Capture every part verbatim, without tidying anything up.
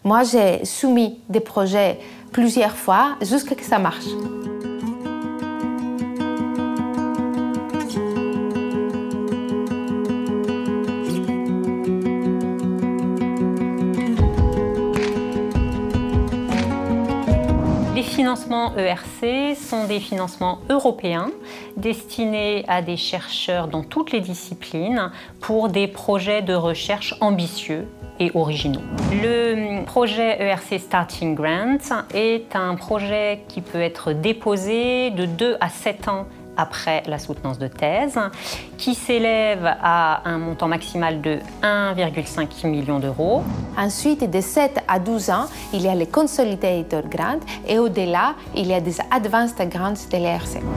Moi, j'ai soumis des projets plusieurs fois jusqu'à ce que ça marche. Les financements E R C sont des financements européens destinés à des chercheurs dans toutes les disciplines pour des projets de recherche ambitieux et originaux. Le projet E R C Starting Grant est un projet qui peut être déposé de deux à sept ans après la soutenance de thèse, qui s'élève à un montant maximal de un virgule cinq million d'euros. Ensuite, de sept à douze ans, il y a les Consolidated Grants et au-delà, il y a des Advanced Grants de l'E R C.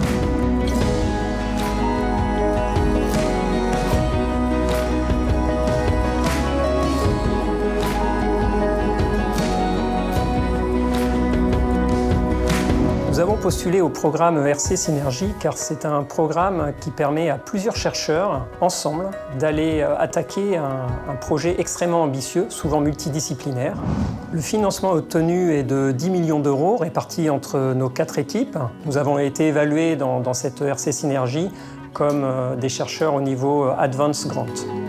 Nous avons postulé au programme E R C Synergie car c'est un programme qui permet à plusieurs chercheurs, ensemble, d'aller attaquer un, un projet extrêmement ambitieux, souvent multidisciplinaire. Le financement obtenu est de dix millions d'euros répartis entre nos quatre équipes. Nous avons été évalués dans, dans cette E R C Synergie comme des chercheurs au niveau Advanced Grant.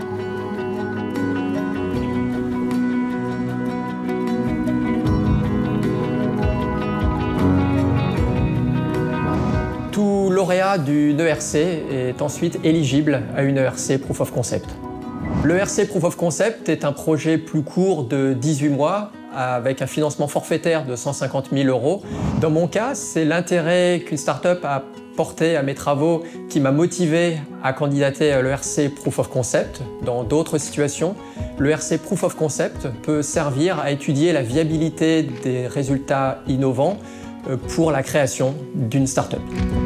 Tout lauréat d'une E R C est ensuite éligible à une E R C Proof of Concept. Le E R C Proof of Concept est un projet plus court de dix-huit mois avec un financement forfaitaire de cent cinquante mille euros. Dans mon cas, c'est l'intérêt qu'une start-up a porté à mes travaux qui m'a motivé à candidater à l'E R C Proof of Concept. Dans d'autres situations, le E R C Proof of Concept peut servir à étudier la viabilité des résultats innovants pour la création d'une start-up.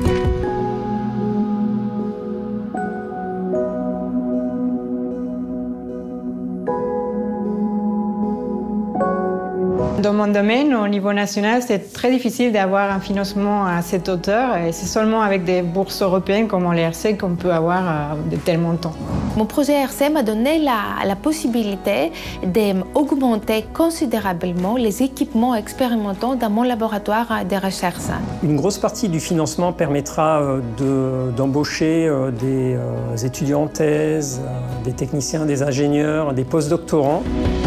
Dans mon domaine, au niveau national, c'est très difficile d'avoir un financement à cette hauteur et c'est seulement avec des bourses européennes comme l'E R C qu'on peut avoir de tels montants. Mon projet E R C m'a donné la, la possibilité d'augmenter considérablement les équipements expérimentaux dans mon laboratoire de recherche. Une grosse partie du financement permettra d'embaucher de, des euh, étudiants en thèse, euh, des techniciens, des ingénieurs, des postdoctorants.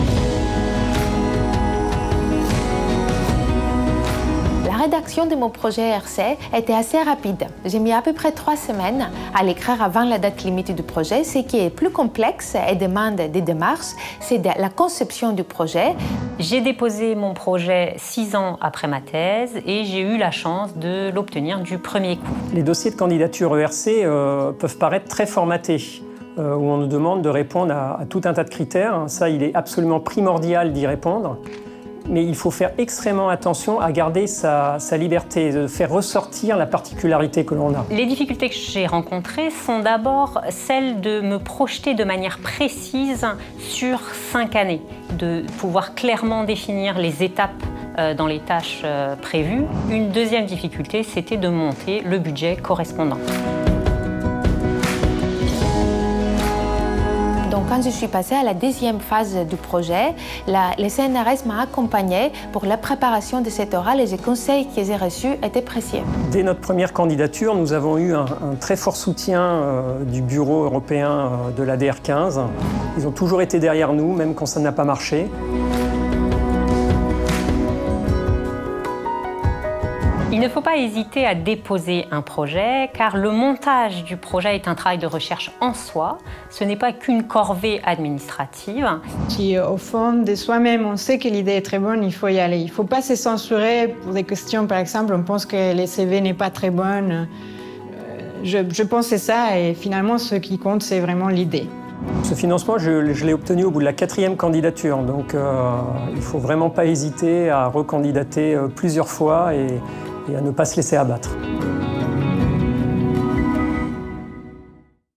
La rédaction de mon projet E R C était assez rapide. J'ai mis à peu près trois semaines à l'écrire avant la date limite du projet. Ce qui est plus complexe et demande des démarches, c'est de la conception du projet. J'ai déposé mon projet six ans après ma thèse et j'ai eu la chance de l'obtenir du premier coup. Les dossiers de candidature E R C euh, peuvent paraître très formatés, euh, où on nous demande de répondre à, à tout un tas de critères. Ça, il est absolument primordial d'y répondre. Mais il faut faire extrêmement attention à garder sa, sa liberté, de faire ressortir la particularité que l'on a. Les difficultés que j'ai rencontrées sont d'abord celles de me projeter de manière précise sur cinq années, de pouvoir clairement définir les étapes dans les tâches prévues. Une deuxième difficulté, c'était de monter le budget correspondant. Donc, quand je suis passée à la deuxième phase du projet, la, le C N R S m'a accompagnée pour la préparation de cet oral et les conseils que j'ai reçus étaient précieux. Dès notre première candidature, nous avons eu un, un très fort soutien euh, du Bureau européen euh, de l'A D R quinze. Ils ont toujours été derrière nous, même quand ça n'a pas marché. Il ne faut pas hésiter à déposer un projet, car le montage du projet est un travail de recherche en soi. Ce n'est pas qu'une corvée administrative. Si au fond de soi-même, on sait que l'idée est très bonne, il faut y aller. Il ne faut pas se censurer pour des questions, par exemple, on pense que le C V n'est pas très bon. Je, je pense que c'est ça, et finalement, ce qui compte, c'est vraiment l'idée. Ce financement, je, je l'ai obtenu au bout de la quatrième candidature, donc euh, il ne faut vraiment pas hésiter à recandidater plusieurs fois et, et à ne pas se laisser abattre.